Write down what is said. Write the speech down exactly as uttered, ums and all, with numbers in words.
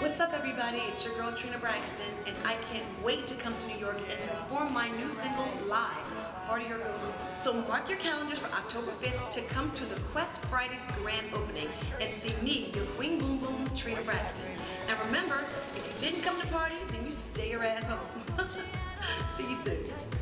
What's up, everybody? It's your girl Trina Braxton, and I can't wait to come to New York and perform my new single live, Party or Go Home. So mark your calendars for October fifth to come to the Quest Friday's grand opening and see me, your Queen Boom Boom, Trina Braxton. And remember, if you didn't come to party, then you stay your ass home. See you soon.